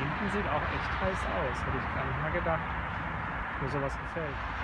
hinten sieht auch echt heiß aus. Hätte ich gar nicht mal gedacht. Mir sowas gefällt.